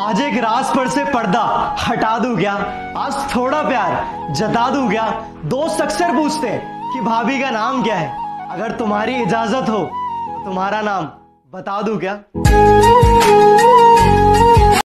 आज एक राज पर से पर्दा हटा दूं क्या, आज थोड़ा प्यार जता दूं क्या। दोस्त अक्सर पूछते हैं कि भाभी का नाम क्या है, अगर तुम्हारी इजाजत हो तो तुम्हारा नाम बता दूं क्या।